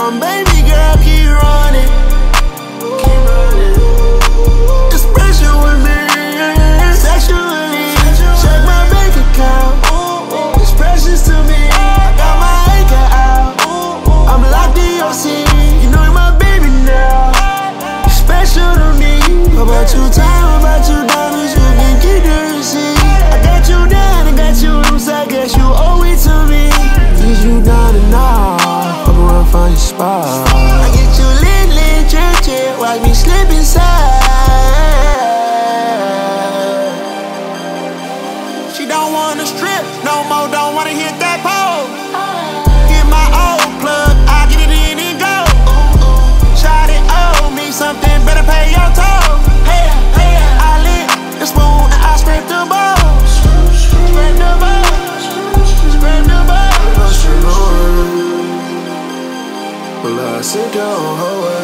on, baby girl, keep running. Keep running. It's pressure with me. Sexually, check my bank account. It's precious to me. I got my anchor out. I'm locked in your seat. You know you're my baby now. You're special to me. About you time, about you diamonds, you can keep the receipt. I got you down, I got you loose, I guess you owe it to me. Is you down and off? Fuck around, find your spot. I get you lit, drip, watch me slip inside. She don't wanna strip no more, don't wanna hit that pole. Get my old plug, I get it in and go. Shot it, owe me something, better pay your toll. Hey, I lit the spoon and I scrape the balls. Scrape the balls, scrape the balls. Well, I sit down,